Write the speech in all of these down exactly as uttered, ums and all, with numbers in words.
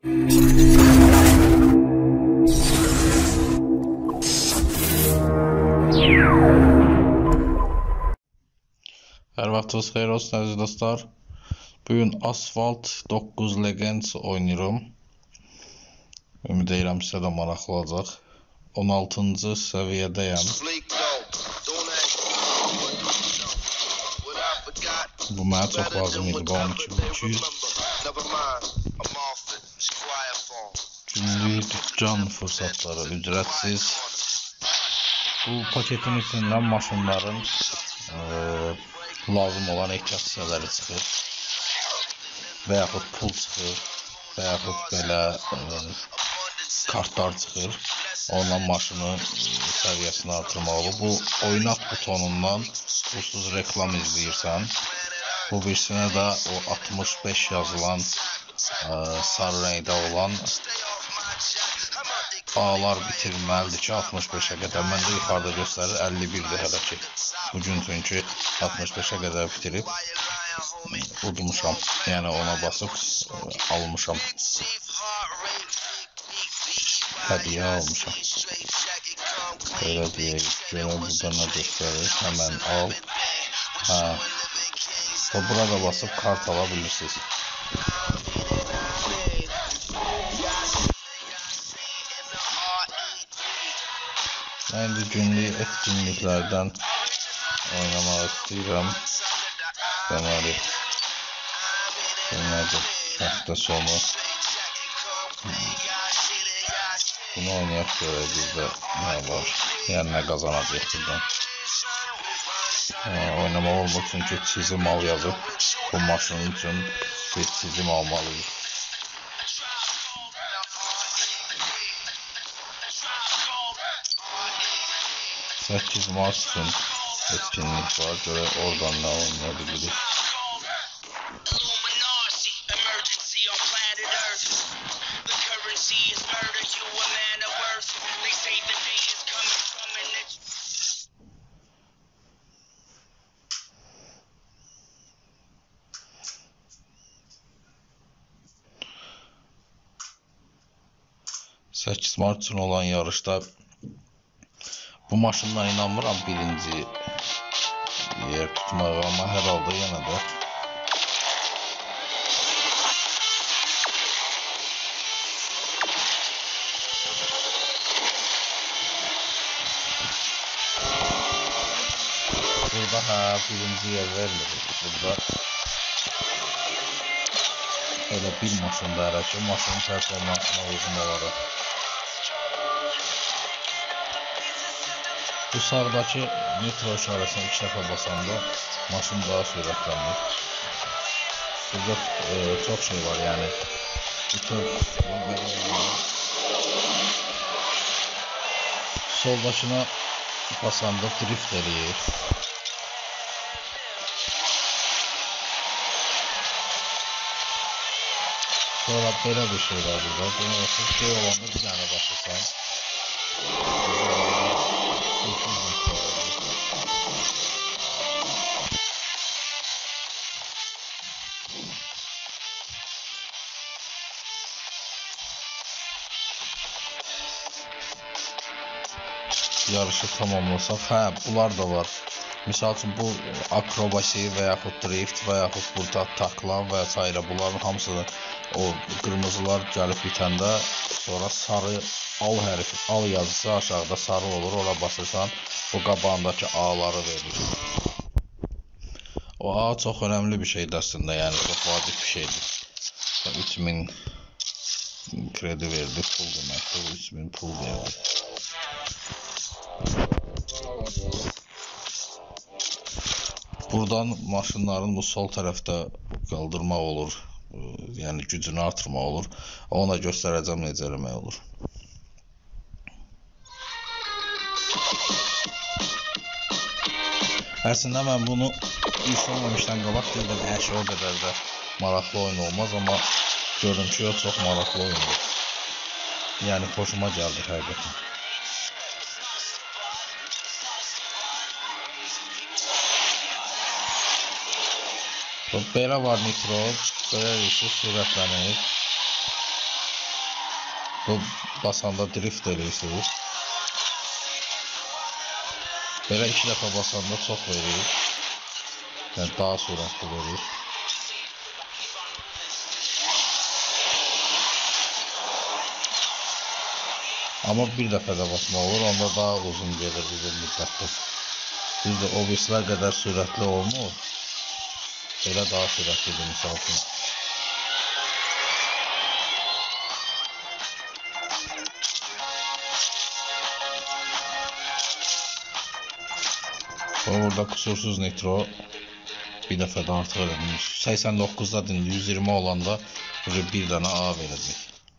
Hər vaxtınız xeyir olsun əziz dostlar. Bugün Asphalt doqquz Legends oynayıram. Ümid edirəm sizə də maraqlı olacaq. on altıncı səviyyədəyəm. Bu mənə çox lazım idi. Bu on iki min iki yüz. Günlük dükkan fırsatları ücretsiz. Bu paketin içindən maşınların e, lazım olan ehtiyac hissələri çıxır. Və yaxud pul çıxır. Və yaxud belə e, kartlar çıxır. Onunla maşının səviyyəsini artırmaq olur. Bu oynat butonundan pulsuz reklam izləyirsən. Bu birisinə də o altmış beş yazılan e, sarı rəngdə olan A'lar bitirilməlidir ki altmış beşə qədər. Məndə yuxarıda göstərir əlli birdir hələ ki. Bugün çünki altmış beşə qədər bitirib udmuşam. Yəni ona basıb e, almışam. Hədiyyə almışam. Belə deyək, görə burada nə göstərir? Həmən al. Hə. Və burada basıb kart ala bilirsiniz. Mən indi günlük etkinliklərdən oynamaq istəyirəm. Deməli, deməli, həftə sonu. Bunu oynayaq görək bizdə nə var, yəni nə qazanacaq buradan. Oynamaq olmur çünki çizim al yazıb. Bu maşının üçün bir çizim almalıyıq. səkkiz mart üçün etkinlik var. Görək oradan nə oynayabilirik. səkkiz mart üçün olan yarışda bu maşınla inanmıram birinci yer tutmağa, amma hər halda yenə də burada hə birinci yer vermir. Burada elə bir maşında hələ ki maşının performansına uyğun olaraq. Bu sağdakı metro işarəsini iki dəfə basanda maşın daha sürətlənir. Burada e, çox şey var, yəni bütün soldakına basanda drift eləyir. Sonra belə bir şey var burada. Bunu basıb şey olanda bir dənə basırsan. Yarışı tamamlasaq, hə bunlar da var. Misal üçün bu akrobasi və yaxud drift və yaxud burada takla və s. bunların hamısını o qırmızılar gəlib bitəndə sonra sarı al hərfi, al yazısı aşağıda sarı olur. Ora basırsan bu qabağındakı A'ları verir. O A çox önəmli bir şeydir əslində, yəni çox vacib bir şeydir. üç min kredi verdi, pul deməkdir. üç min pul verdi. Buradan maşınların bu sol tərəfdə qaldırmaq olur, yəni gücünü artırmaq olur. Ona göstərəcəm necə eləmək olur. Əslində mən bunu iş olmamışdan qabaq dedim, əşi o qədər də maraqlı oyun olmaz, amma gördüm ki, yox, çox maraqlı oyundur. Yəni xoşuma gəldi həqiqətən. Belə var nitro, belə sürətlənir. Bu basanda drift eləyirsiniz. Belə iki dəfə basanda çox verir. Yəni daha sürətli verir. Amma bir dəfə də basmaq olur, onda daha uzun gedir uzun müddətli. Düzdür, o birisilər qədər sürətli olmur. Belə daha sürətlidir misal üçün. Burada kusursuz nitro bir dəfə də artıq eləmiş. səksən doqquzdadır, yüz iyirmi olanda bir dənə A verəcək.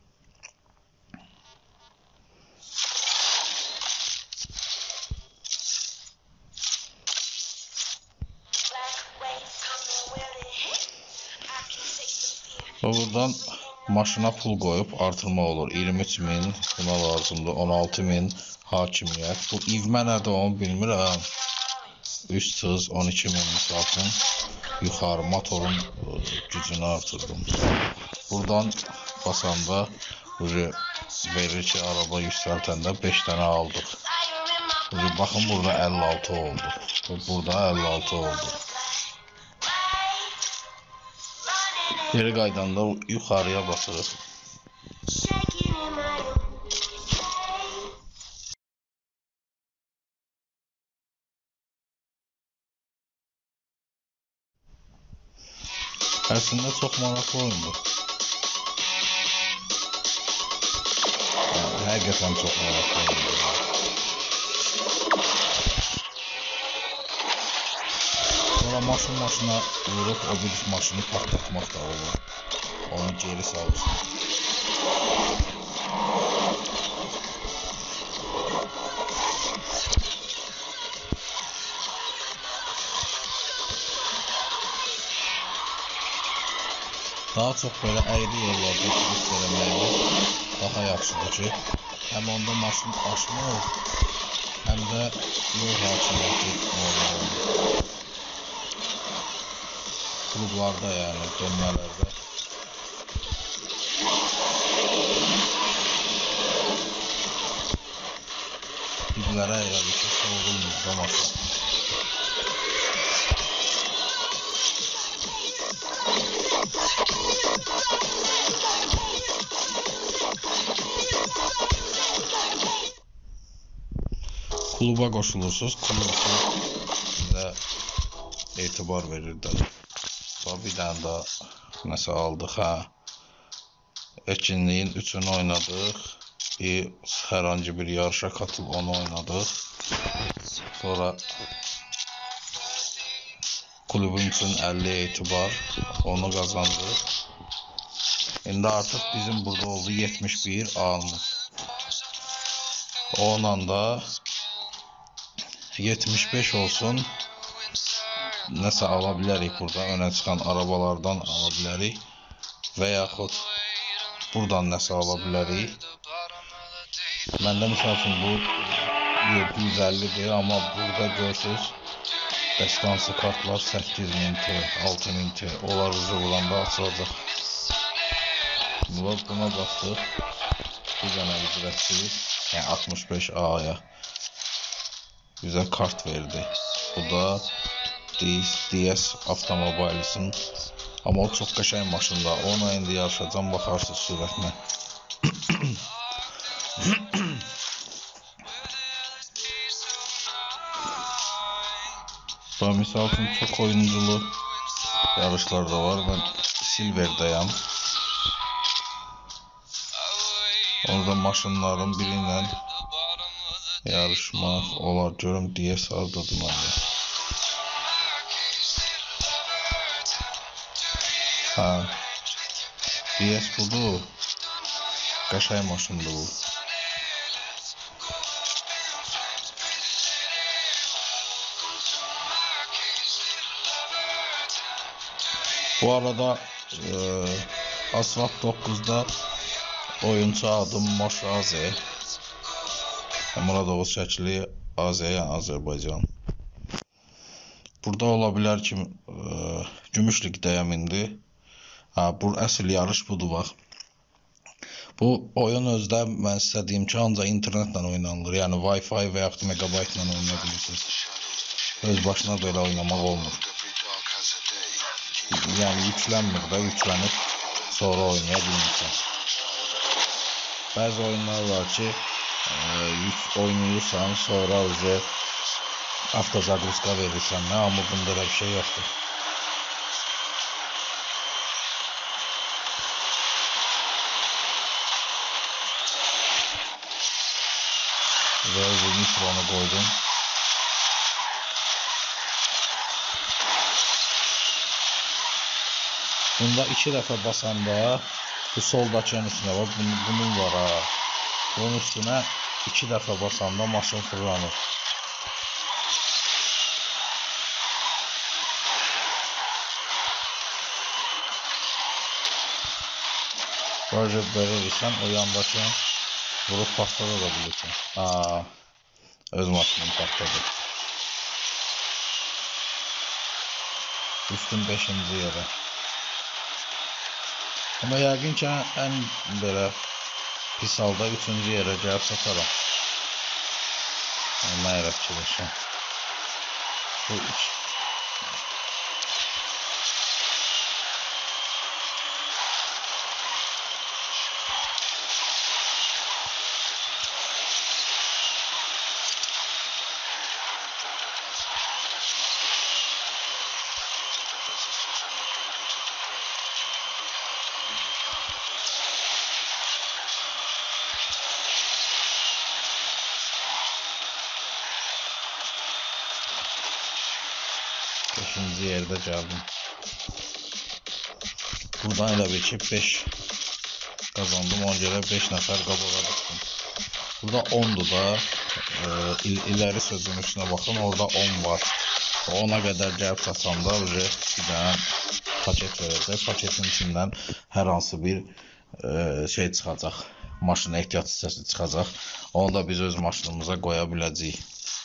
Buradan maşına pul qoyub artırma olur. iyirmi üç min buna lazımdır. on altı min hakimiyyət. Bu ivmə nədir onu bilmirəm. üç tız on iki min misal üçün yuxarı motorun gücünü artırdım. Buradan basanda verir ki araba yüksəltəndə beş dənə aldıq. Baxın burada əlli altı oldu. Burada əlli altı oldu. Geri qaydanda yuxarıya basırıq. Əslində çox maraqlı oyundur. Həqiqətən çox maraqlı oyundur. Sonra maşın maşına vurub o bir maşını patlatmaq da olur. Onu geri salırsın. Daha çox belə əyri yollarda drift eləməkdir. Daha yaxşıdır ki, həm onda maşın aşmır, həm də yol hakimiyyəti normal olur. Klublarda yəni, dönmələrdə. Diblərə elədir ki, soğulmur maşın. Kluba qoşulursunuz, klub sizə etibar verir də. Bir dənə də nəsə aldıq, hə. Etkinliyin üçünü oynadıq. Hər hangi bir yarışa katılıb onu oynadıq. Sonra klubun üçün əlli etibar, onu qazandıq. İndi artıq bizim burada oldu yetmiş bir A'mız. Onunla da yetmiş beş olsun. Nəsə ala bilərik burada, önə çıxan arabalardan ala bilərik və yaxud buradan nəsə ala bilərik. Məndə misal üçün bu yeddi yüz əllidir, amma burada görsünüz destansı kartlar səkkiz min T, altı min T, onlar ucu buranda açılacaq. Buna basdıq, bir dənə ücretsiz, yəni altmış beş A'ya bizə kart verdi. Bu da D S Automobiles'in, amma o çox qəşəng maşında. Ona indi yarışacam, baxarsınız sürətinə. Daha misal üçün çox oyunculu yarışlar da var. Ben Silver'dayam. Orada maşınların biriyle yarışmaq olar. Görüm D S hardadır məndə. Ha, D S budur. Qəşəng maşındır bu. Bu arada e, Asfalt doqquzda oyuncu adım Moş Aze. Burada o şəkli Aze, yəni Azərbaycan. Burada ola bilər ki, e, Gümüşlükdəyəm indi. Ha, bu əsl yarış budur bax. Bu oyun özdə mən sizə deyim ki, ancaq internetlə oynanılır. Yəni Wi-Fi və yaxud megabaytla oynaya bilirsiniz. Öz başına belə oynamaq olmur. Yəni yüklənmir də, yüklənib sonra oynaya bilmirsən. Bəzi oyunlar var ki, yük oynayırsan, sonra üzə avtozagruska verirsən, nə, amma bunda da bir şey yoxdur. Və özü nitronu qoydum. Bunda iki dəfə basanda bu soldakının üstünə var, bunun, bunun var ha. Bunun üstünə iki dəfə basanda maşın fırlanır. Böyle verirsən, o yandakını vurup patladı da bilirsin. Aa, öz maşınım patladı. Düştüm beşinci yere. Ama yəqin ki, ən belə pis halda üçüncü yerə gəlib sataram. Nə yerə fikirləşəm. Bu üç. beşinci yerde geldim. Buradan elə bir ki beş kazandım. Ona göre beş nəfər qabağa çıxdım. Burada ondur da. E, il ileri sözün üstüne bakın. Orada on var. Ona qədər gəlib satsanda bir dənə paket verəcək. Paketin içindən hər hansı bir e, şey çıxacaq. Maşına ehtiyac hissəsi çıxacaq. Onu da biz öz maşınımıza qoya biləcəyik.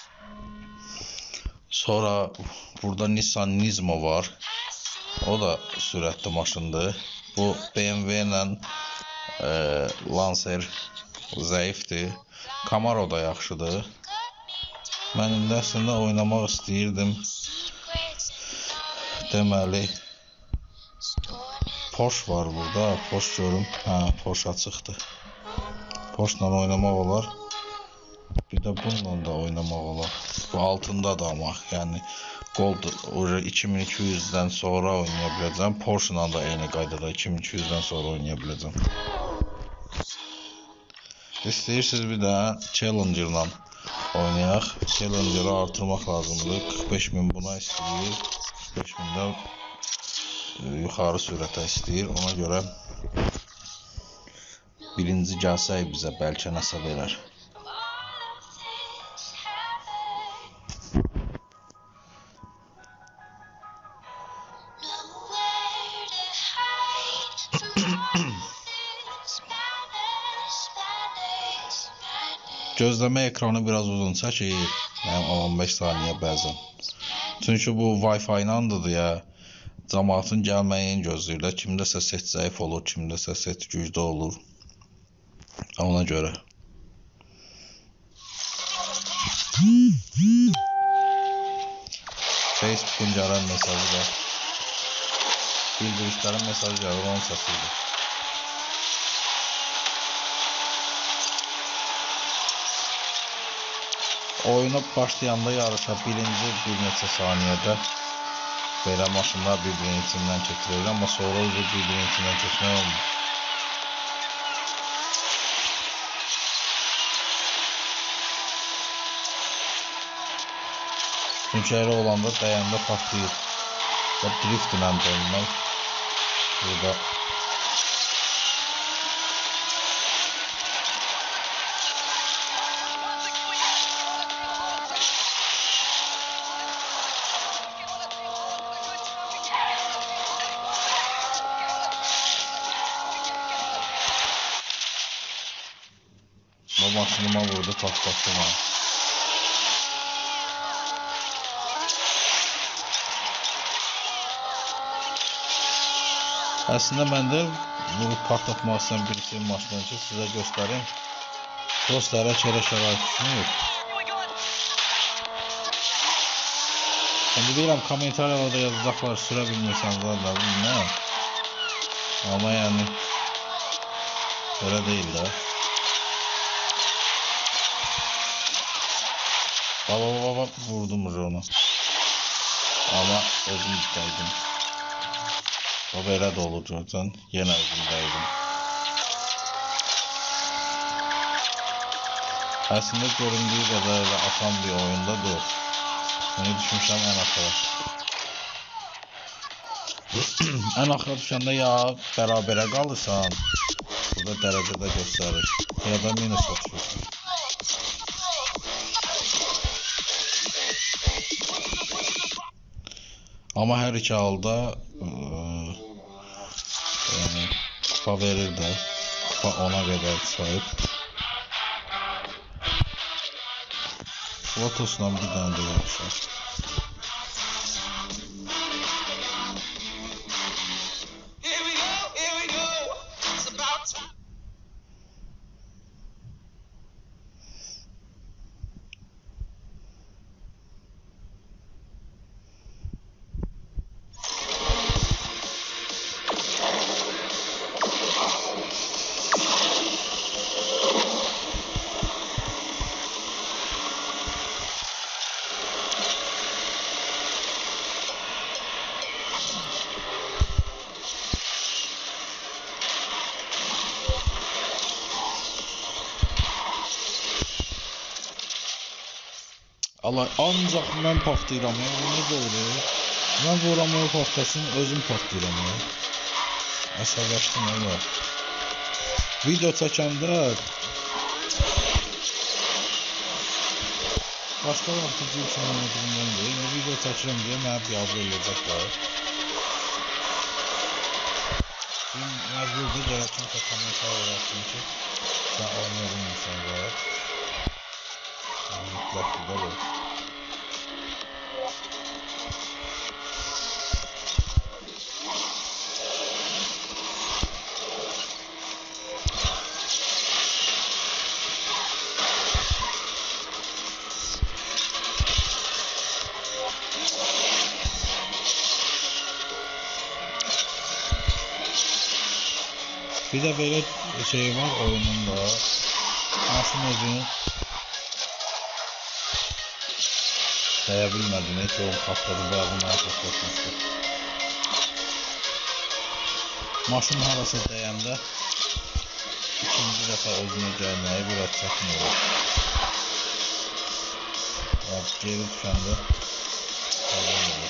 Sonra burada Nissan Nismo var. O da sürətli maşındır. Bu B M W ilə e, Lancer zəifdir. Camaro da yaxşıdır. Mən indi əslində oynamaq istəyirdim. Deməli Porsche var burada. Porsche görüm. Hə, Porsche açıqdır. Porsche ilə oynamaq olar. Bir de bununla da oynamaq olar. Bu altında da ama yani Gold iki min iki yüzdən sonra oynaya biləcəm. Porsche ilə da eyni qaydada iki min iki yüzdən sonra oynaya biləcəm. İstəyirsiniz bir daha Challenger ilə oynayaq. Challenger'ı artırmaq lazımdır. qırx beş min buna istəyir. qırx beş mindən yuxarı sürətə istəyir. Ona görə birinci gəlsək bizə bəlkə nəsə verər. Gözleme ekranı biraz uzun çəkir. Yəni on beş saniyə bəzən. Çünki bu Wi-Fi ilə ya cəmaatın gəlməyini gözləyirlər. Kimdəsə set zəif olur, kimdəsə set güclü olur. Ona görə. Facebook'un gələn mesajı da bildirişlərin mesajı gəlir, onun səsidir. Oyuna başlayanda yarışa birinci bir neçə saniyədə belə maşınlar bir-birinin içindən keçirir, amma sonra uzun bir-birinin içindən keçmək olmur. Çünki elə olanda dəyəndə partlayır. Və drift ilə dönmək burada bu maşınıma vurdu, patlattım ha. Aslında ben de bu patlatmaq istəyən birisi maşından ki sizə göstərim. Dostlara çərə şərait düşünür. Şimdi deyirəm komentarlarda yazacaqlar sürə bilmirsəniz da bilməm. Ama yani öyle değil de. Baba baba vurdum onu. Ama özümdeydim. O böyle de olur zaten. Yine özümdeydim. Aslında göründüğü kadarıyla atan bir oyunda dur. Onu düşünsem en akıllı. En axıra düşəndə ya bərabərə qalırsan, burada dərəcədə göstərir, ya da minus atıyorsun. Amma hər iki halda ıı, yəni, kupa verir də, kupa ona qədər sahib. Lotosla bir dənə də yarışar. Allah ancaq mən partlayıram ya, bu necə olur? Mən vuram o partlasın, özüm partlayıram ya. Əsəbləşdim öyle. Video çəkəndə başqa vaxt video çəkmədiyimdən deyil, indi video çəkirəm deyə mənə biabır eləyəcəklər. Şimdi məcburdur gələk kimsə komentar olarsın ki, sən oynaya bilmirsən var. Mütləq bir də bu. Bir de böyle şey var oyununda. Maşın özünü sayabilmedim. Hiç yol patladı. Bazı patlatmıştı. Maşın harası dəyəndə ikinci defa özünə gəlməyi biraz çətin olur. Geri düşəndə problem olur.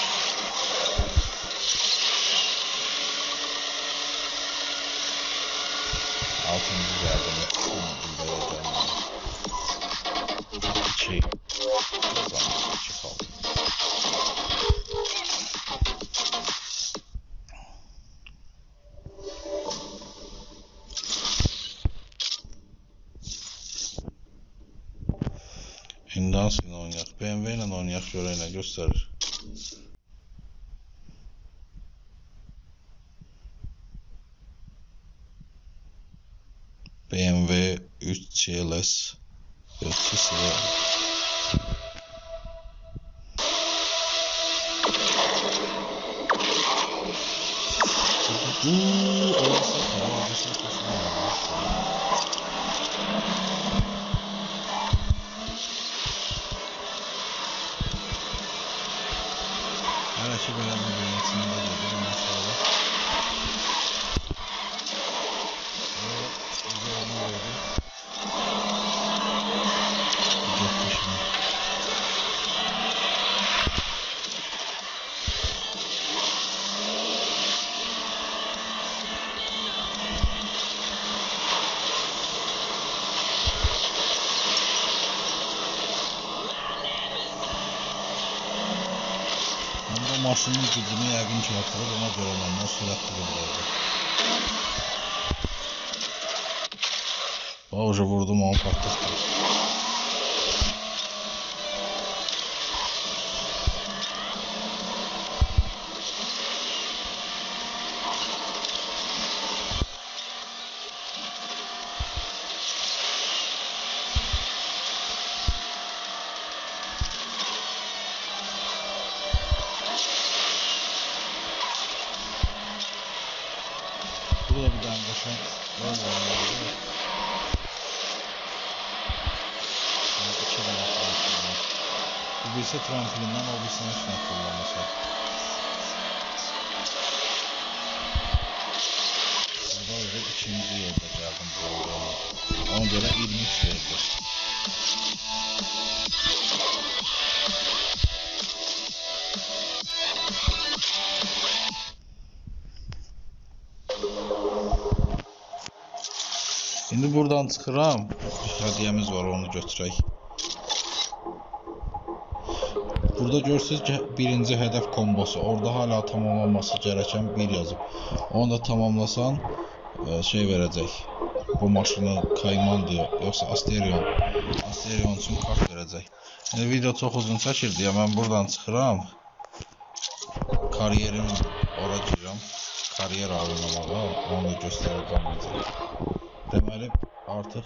Altıncı geldim. İki. O zaman iki kaldı. Şimdi hangisini oynayak? B M W ile oynayak, şöyle gösterir. B M W üç C L S ölçüsü bu olsa her şey böyle bir yönetmende de maşallah. Maşının gücünü yəqin ki artırır, ona görə məndən sürətli göndərdi. Bax, uca vurdum, onu patlatdı. burada bir tane kaşan yol var. İki tane tramplin. Bu birisi tramplinden, o birisinin üstüne fırlaması. Burada öyle ikinci yerde geldim bu olduğunu. Ona göre iyirmi üç verdi. İndi buradan çıxıram. Hədiyyəmiz var, onu götürək. Burada görürsünüz ki, birinci hədəf kombosu. Orada hala tamamlanması gereken bir yazıb. Onu da tamamlasan şey verəcək. Bu maşını Kayman diyor. Yoxsa Asterion. Asterion üçün kart verəcək. Yəni, video çox uzun çəkir deyə mən buradan çıxıram. Kariyerim ora girirəm. Kariyer alınamağa. Onu da göstərəcəm. Deməli, artıq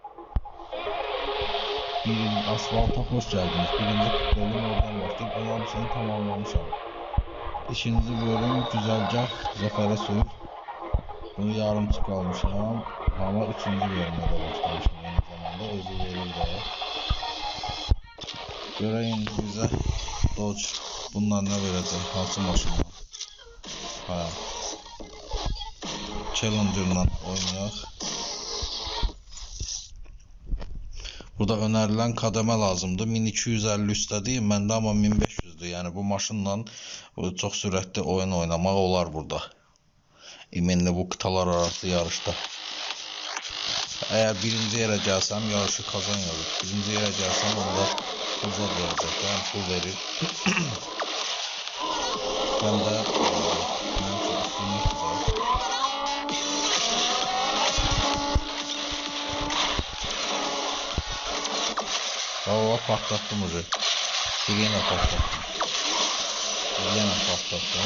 birinci asfalta hoş geldiniz. Birinci bölüm oradan başlayıp onun hepsini tamamlamışam. İkinci bölüm güzəlgah zəfərə suyub. Bunu yarımçı qalmışam. Ama üçüncü bölümə də başlamışam. Aynı zamanda özü verir də. Görəyin bizə Dodge bundan nə verəcək? Hansı maşınla? Ha. Challenger'la oynayaq. Burada önerilen kademe lazımdı. min iki yüz əlli üstədir. Məndə amma min beş yüzdür. Yəni bu maşınla çox sürətli oyun oynamaq olar burada. İminli bu kıtalar arası yarışda. Eğer birinci yerə gəlsəm yarışı kazan yazır. Birinci yerə gəlsəm onda pulza verəcək. Yəni pul verir. Həm də mənim üçün üstünlükdür. Hava patlattım ucu. Bir yine patlattım. Bir yine patlattım.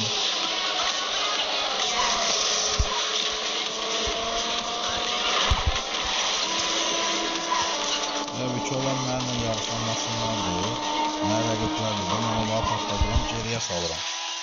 Tabii ki olan mənimlə yarışan maşınlardır. Mənə rəqiblərdir. Ben onları patladıram, geriyə salıram.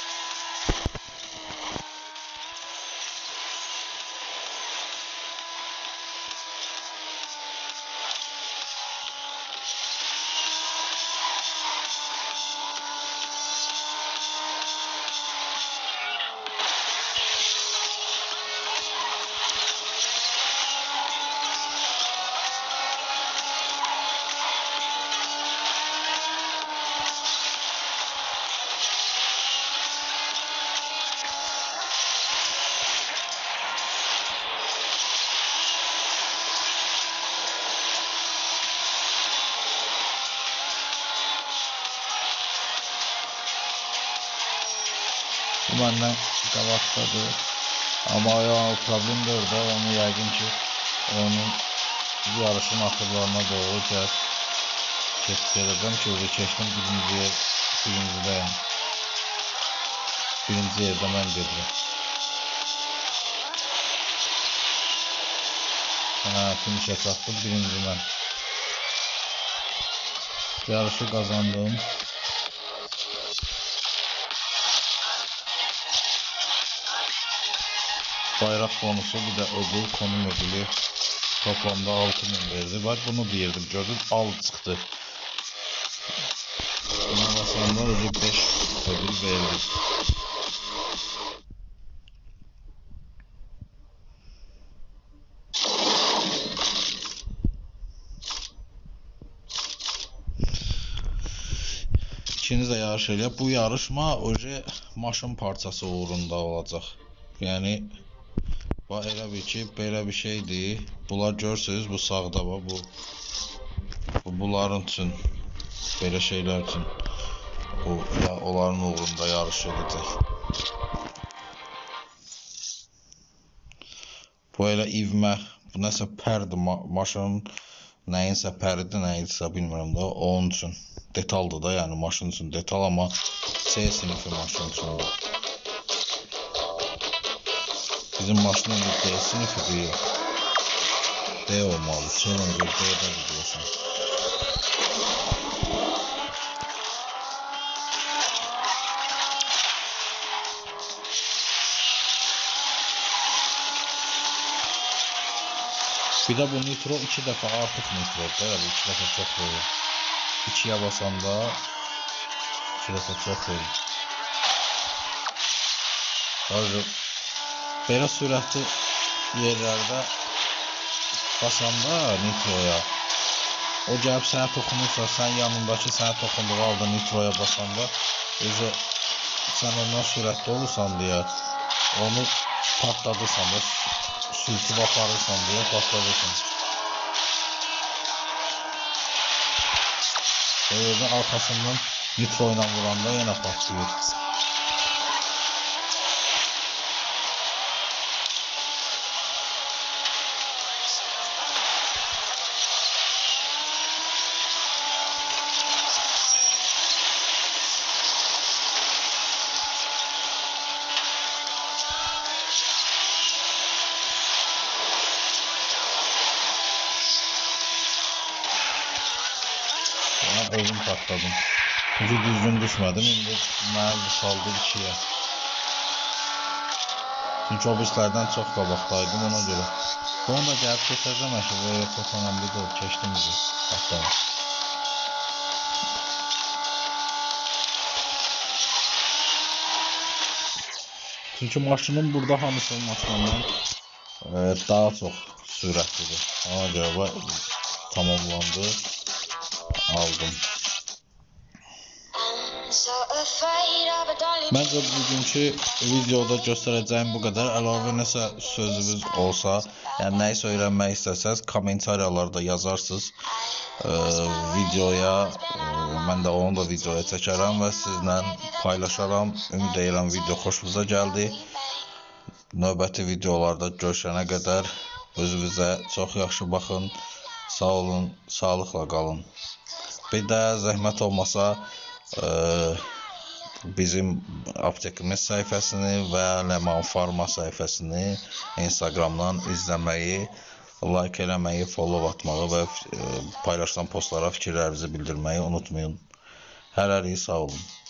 Bu benden qabaqdadır. Ama ya problem de orada. Onu yəqin ki onun yarışın axırlarına doğru gəl keçirəcəm ki, orada keçdim birinciyə, birincidəyəm. Birinci yerdə mən gedirəm. Hə, finişə çatdım, birinci mən. Yarışı qazandım. Bayrak bonusu, bir de ödül, konum ödülü toplamda altı min verdi. Bak bunu diyirdim, gördüm, al çıktı. Buna basanda ödül beş ödül verdi. İkiniz de yarış eləyək. Bu yarışma oje maşın parçası uğrunda olacaq. Yani bax elə bir ki, belə bir şeydir. Bunlar görürsünüz, bu sağda var, bu, bu bunların üçün, belə şeylər üçün bu ya onların uğrunda yarış edəcək. Bu elə ivmə, bu nəsə pərdir, ma maşının nəyinsə pəridir, nəyinsə bilmirəm da, onun üçün. Detaldır da, yəni maşın üçün detal, amma C sinifi maşın üçündür. Bizim maşının D sinifi değil. D olmalı. Challenger D'de biliyorsun. Bir de bu nitro iki defa artık nitro. Tabii iki defa çok verir. ikiye basanda iki defa çok verir. Tabii böyle süratli yerlerde basanda nitroya o gəlib sənə toxunursa, sən yanındakı sənə toxunduğu halda nitroya basanda özü sən ondan sürətli olursan deyə onu patladırsan da sürtüb aparırsan deyə patladırsan. O yerdə arxasından nitro ilə vuranda yenə patlayır. Özüm patladım. Çünkü düzgün düşmedim. Şimdi mənə saldı ikiye. Çünkü o bizlerden çok qabaqdaydım ona göre. Onu da gəlib keçəcəm əşə. Böyle çok önemli değil. Keçdim bizi. Patladım. Çünkü maşının burada hamısının maşınından e, daha çok sürətlidir. Ona göre tamamlandı. Aldım. Məncə bugünkü videoda göstərəcəyim bu qədər. Əlavə nəsə sözünüz olsa, yəni nəyisə öyrənmək istəsəz kommentariyalarda yazarsınız. Ee, videoya e, mən də onu da videoya çəkərəm və sizlə paylaşaram. Ümid edirəm video xoşunuza gəldi. Növbəti videolarda görüşənə qədər özünüzə çox yaxşı baxın. Sağ olun, sağlıqla qalın. Bir də zəhmət olmasa e, bizim aptekimiz səhifəsini və Ləman Farma səhifəsini Instagramdan izləməyi, like eləməyi, follow atmağı və e, paylaşılan postlara fikirlərinizi bildirməyi unutmayın. Hələlik sağ olun.